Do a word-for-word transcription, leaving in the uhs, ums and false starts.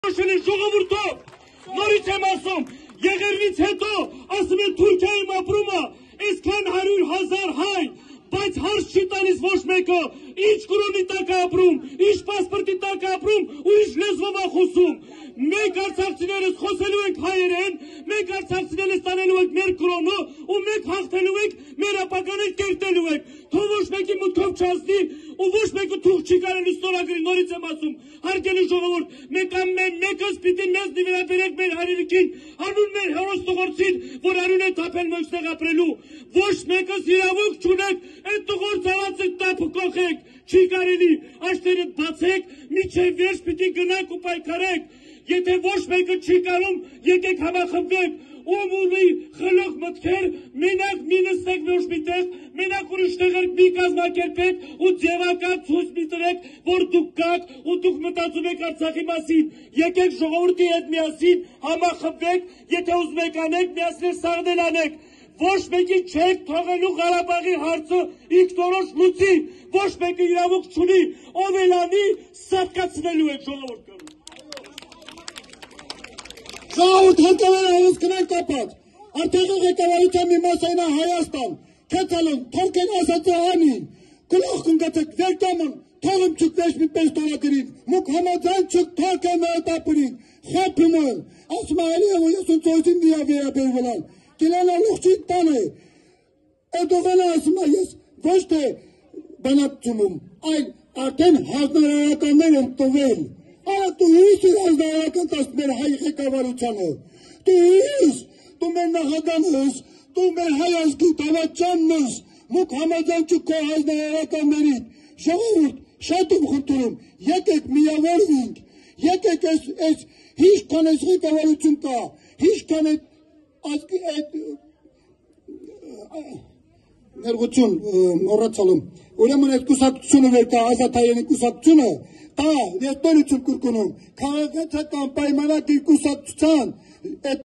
Շնի ժողովուրդով, նորից եմ ասում, եղերնից հետո, ասում են Թուրքիայում ապրում է, այսքան հարյուր հազար հայ, բայց հարց չի տալիս ոչ մեկը, ինչ կրոնի տակ է ապրում, ինչ պասպորտի տակ է ապրում ու ինչ լեզվով է խոսում։ Մենք արցախցիներս խոսելու ենք հայերեն, մենք արցախցիներս տանելու ենք մեր կրոնը ու մենք հաղթելու ենք, մեր ապագան ենք կերտելու ենք։ Թող ոչ մեկի մուտքով չանցնի ու ոչ մեկը թուղթ չի կարելի ստորագրի, նորից եմ ասում, հարգելի ժողովուրդ, մենք ամեն մեկս պիտի մեզ նվիրաբերենք մեր հայրենիքին, անուն մեր հերոս տղորցին, որ անուն է թափել մյուստեղ ապրելու։ Ոչ մեկս իրավունք չունենք, այդ տղոր ծավալցը տապը կողեք, չի կարելի, աշտերդ բացեք, միջև վերջ պիտի գնանք ու պայքարենք։ Եթե ոչ մեկը չի կարում, եկեք համախմբվենք, ում ունի խլող մտքեր, մենակ մի նստեք ոչ միտեղ, մենակ ուրիշ տեղեր մի կազմակերպեք ու ձևական ցույց մի տրեք, որ դուք կաք ու դուք մտածում եք Արցախի մասին։ Եկեք ժողովրդի հետ միասին համախմբվենք, եթե ուզում եք անեք, միասին սաղնել անեք։ Ոչ մեկի չեք թողելու Ղարաբաղի հարցը ինքնորոշ լուծի, ոչ մեկը իրավունք չունի, ով էլ անի, սատկացնելու եք ժողովուրդ կան։ Ժողովուրդ հարկավոր հավես կնենք կապած, արդեղի ղեկավարության մի մասայնա Հայաստան, կեցալն, թորքեն ասացը անին, կլող կնգացեք վերկամն, թողում չուք վեշ մի պես տորագրին, մուք համաձայն չուք թորքեն մերտապրին, խապիմն, ասում այլի եմ ու ես ու ծոյցին դիա վերաբերվելան, կիլան ալուղջին տան է, էդողանը ասում է ես ոչ թե բանատցունում, այլ արդեն հանրարարականներ են տվել, Արա դու ինչ իր ազնարական տաս մեր հայ ղեկավարությանը, դու ինչ, դու մեր նախագահն ես, դու մեր հայ ազգի դավաճանն ես, մուք համաձայն չուք քո ազնարականներին, ժողովուրդ, շատ եմ խնդրում, եկեք միավորվենք, եկեք այս հիշքան այս ղեկավարություն կա, հիշքան ազգի այդ ներգություն մոռացալում, ուրեմն այդ կուսակցությունը վեր կա, ազատայանի կուսակցությունը, Դա, ես տորություն կրկնում, քաղաքացիական պայմանագիր կուսակցության